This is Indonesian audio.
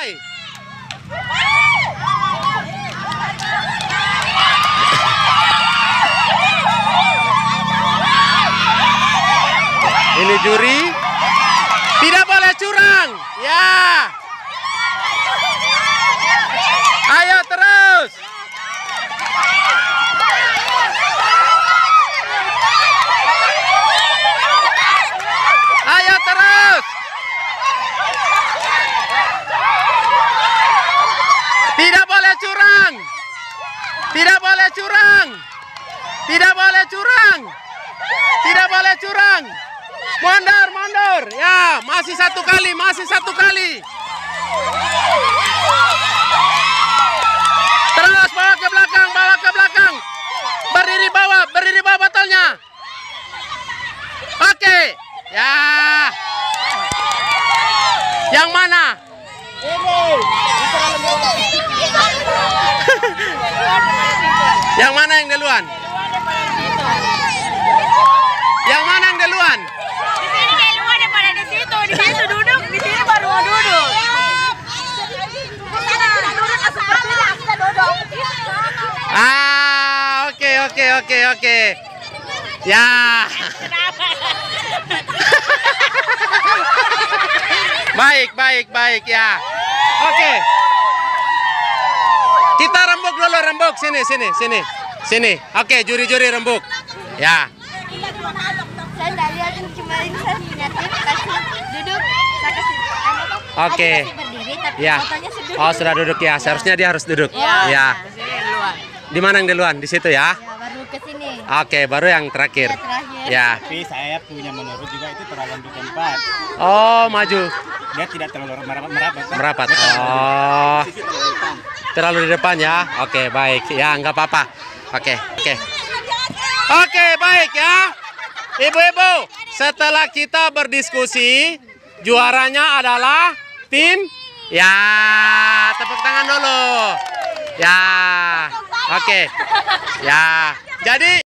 mulai. Ini juri. Tidak boleh curang. Ya. Ayo terus. Ayo terus. Tidak boleh curang. Tidak boleh curang. Tidak boleh curang. Tidak boleh curang. Mundur, mundur. Ya, masih satu kali, masih satu kali. Terus bawa ke belakang, bawa ke belakang. Berdiri bawah botolnya. Oke. Ya. Yang mana? Yang mana yang duluan? Yang mana yang duluan? Di sini duluan daripada di situ. Di situ duduk, di sini baru mau duduk. Oke. Ya. Baik ya. Oke. Kita rembuk dulu, rembuk. Sini. Oke, juri-juri rembuk. Ya. Saya nggak lihat, cuma ini saya ingatin kasih duduk, saya kasih Oke. kasih berdiri, tapi Ya. fotonya seduduk. Oh, sudah duduk ya. Seharusnya dia harus duduk. Ya. Ya. Sini duluan. Di mana yang duluan? Di situ ya. Ya, baru ke sini. Oke, baru yang terakhir. Ya, terakhir. Ya. Tapi saya punya menurut juga itu terlalu di tempat. Oh, maju. Dia tidak terlalu merapat. Merapat. Oh. Terlalu di depan ya. Oke, baik. Ya, nggak apa-apa. Oke. Oke, baik ya. Ibu-ibu, setelah kita berdiskusi, juaranya adalah tim. Ya, tepuk tangan dulu. Ya. Oke. Ya. Jadi